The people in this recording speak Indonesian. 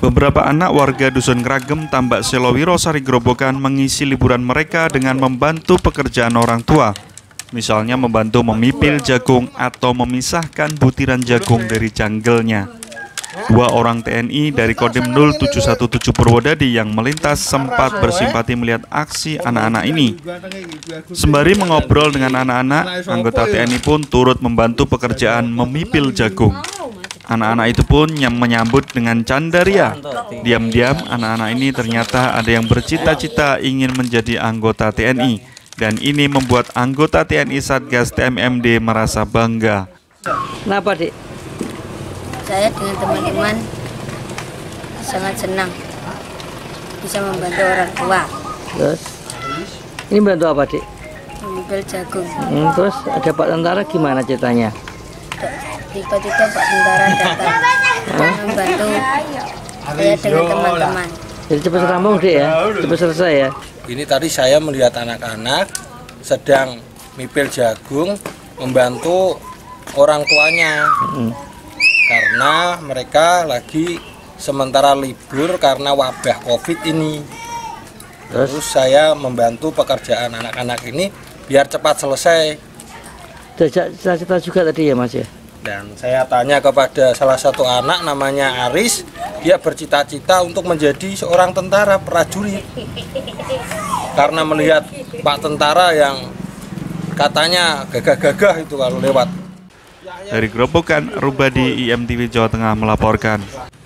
Beberapa anak warga Dusun Ngragem, Tambak Selowiro, Sari Grobogan mengisi liburan mereka dengan membantu pekerjaan orang tua. Misalnya membantu memipil jagung atau memisahkan butiran jagung dari janggelnya. Dua orang TNI dari Kodim 0717 Purwodadi yang melintas sempat bersimpati melihat aksi anak-anak ini. Sembari mengobrol dengan anak-anak, anggota TNI pun turut membantu pekerjaan memipil jagung. Anak-anak itu pun yang menyambut dengan canda ria. Diam-diam anak-anak ini ternyata ada yang bercita-cita ingin menjadi anggota TNI. Dan ini membuat anggota TNI Satgas TMMD merasa bangga. Kenapa, Dik? Saya dengan teman-teman sangat senang bisa membantu orang tua. Terus, ini bantu apa, Dik? Memipil jagung. Terus ada Pak Tentara, gimana ceritanya? Tiba-tiba Pak Tentara datang membantu saya dengan teman-teman. Jadi cepat rampung, Dik, ya? Cepat selesai ya? Ini tadi saya melihat anak-anak sedang mipil jagung membantu orang tuanya. Karena mereka lagi sementara libur karena wabah COVID ini. Terus saya membantu pekerjaan anak-anak ini biar cepat selesai. Cita-cita juga tadi ya, Mas ya? Dan saya tanya kepada salah satu anak namanya Aris, dia bercita-cita untuk menjadi seorang tentara prajurit. Karena melihat Pak Tentara yang katanya gagah-gagah itu kalau lewat. Dari Grobogan, Rubadi, IMTV Jawa Tengah melaporkan.